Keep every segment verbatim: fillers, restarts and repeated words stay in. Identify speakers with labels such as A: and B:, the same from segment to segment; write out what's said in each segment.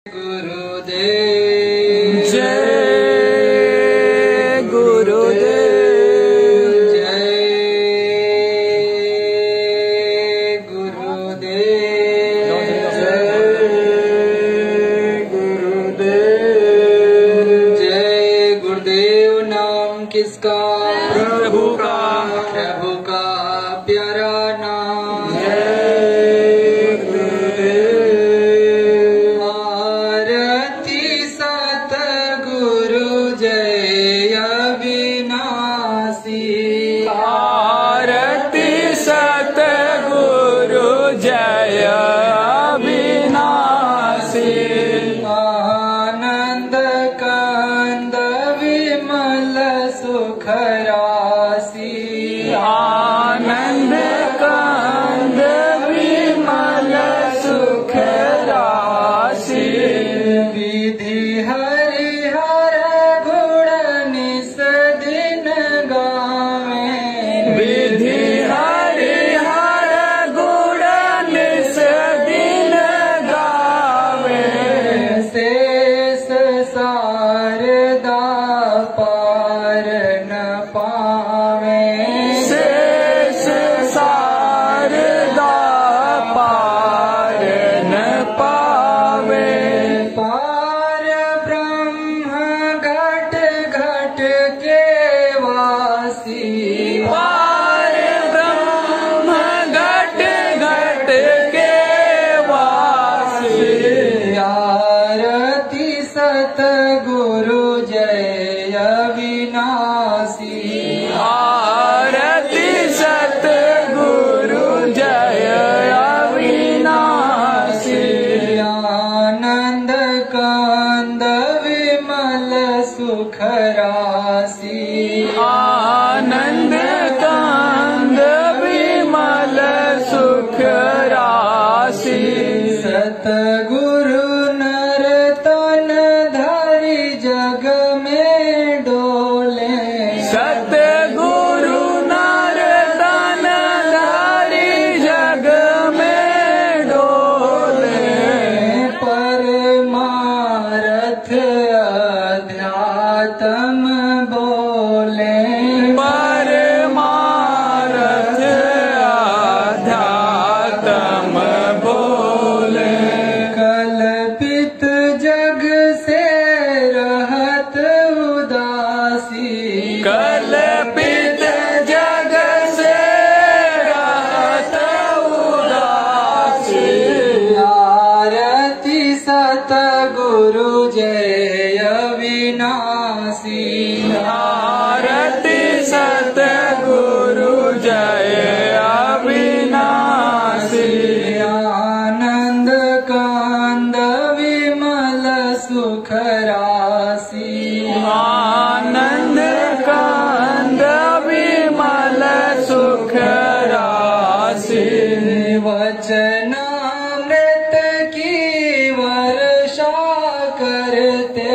A: गुरुदेव
B: जय गुरुदेव
A: जय गुरुदेव
B: जय गुरुदेव
A: जय गुरुदेव। नाम किसका?
B: प्रभु का
A: प्रभु का प्यारा नाम।
B: जय गुरुदेव
A: आरती सतगुरु जय अविनाशी।
B: आरती सतगुरु जय अविनाशी।
A: आनंद कंद विमल सुख राशि।
B: आनंद कंद विमल सुख राशि।
A: विधि हरिहर गुण निस दिन गावे।
B: विधि हरिहर गुण निस दिन गावे।
A: शेष शारदा पार न पावे।
B: शेष शारदा पार न पावे।
A: पार ब्रह्म घट घट के वासी।
B: पार ब्रह्म घट घट के वासी।
A: आरती सतगुरु जय अविनाशी।
B: आरती सतगुरु जय अविनाशी।
A: आनंद कंद विमल सुख राशि।
B: आनंद कंद विमल सुख राशि।
A: सतगुरु नर तन धरि जग में डोले।
B: सतगुरु नर तन धरि जग में डोले।
A: परमारथ अध्यात्म बोले।
B: परमारथ अध्यात्म बोले।
A: कल्पित जग से रहत उदासी।
B: कल्पित जग से रहत उदासी।
A: आरती सतगुरु जय अविनाशी।
B: आरती सतगुरु जय अविनाशी।
A: आनंद कंद विमल सुख राशि।
B: आनंद कंद विमल सुख राशि।
A: वचनामृत की वर्षा करते।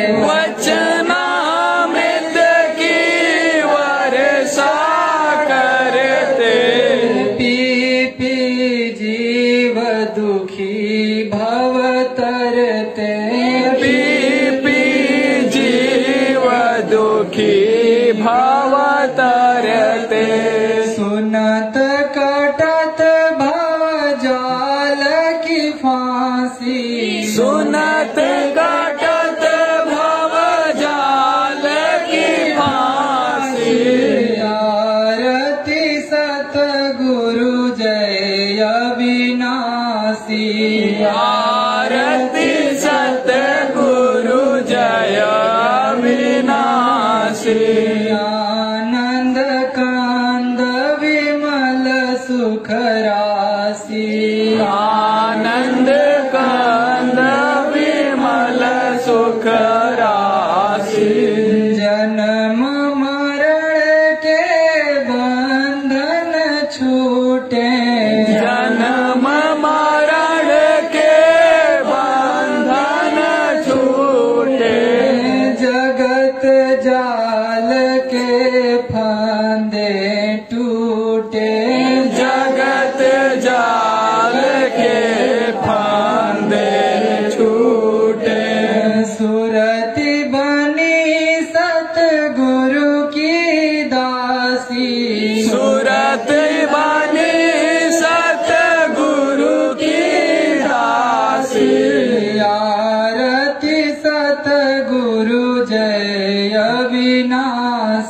B: वचनामृत की वर्षा करते।
A: पी पी जीव दुखी भव तरते।
B: पी पी जीव दुखी भव तरते।
A: सुनत कटत भव जाल की फांसी।
B: सुनत कटत भव जाल की फांसी।
A: आरती सतगुरु जय अविनाशी।
B: आरती सतगुरु जय अविनाशी।
A: आनंद कंद विमल सुख राशि।
B: आनंद कंद विमल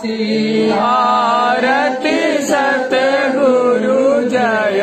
B: आरती सतगुरु जय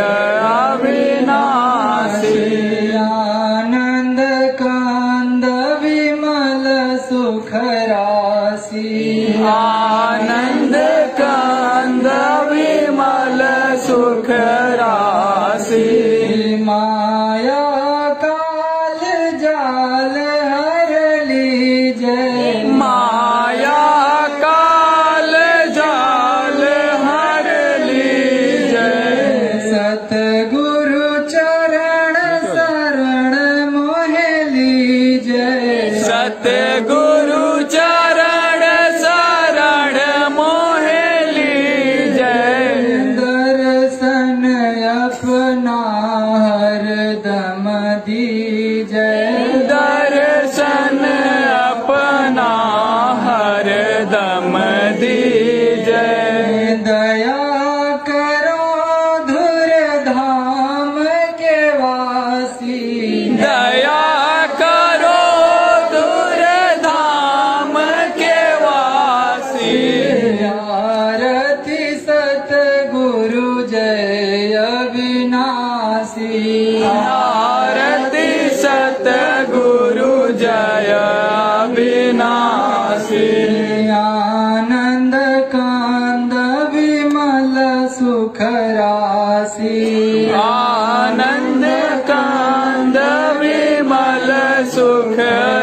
B: अविनाशी।
A: आनंद कांद विमल सुख राशि।
B: आनंद कंद विमल सुख राशि।
A: माया काल जाल हर लीजय।
B: माया काल जाल हर लीजय।
A: सतगुरु चरण शरण मोहे लीजय।
B: सतगुरु चरण शरण मोहे लीजय।
A: दर्शन अपना हरदम दीजय।
B: दर्शन अपना हरदम दीजय।
A: दया करो धुर धाम के वासी।
B: दया करो दूर धाम के वासी।
A: आरती सतगुरु जय अविनाशी।
B: आरती सतगुरु जय अविनाशी।
A: आनंद कांद विमल सुख राशि।
B: आनंद कंद विमल सुख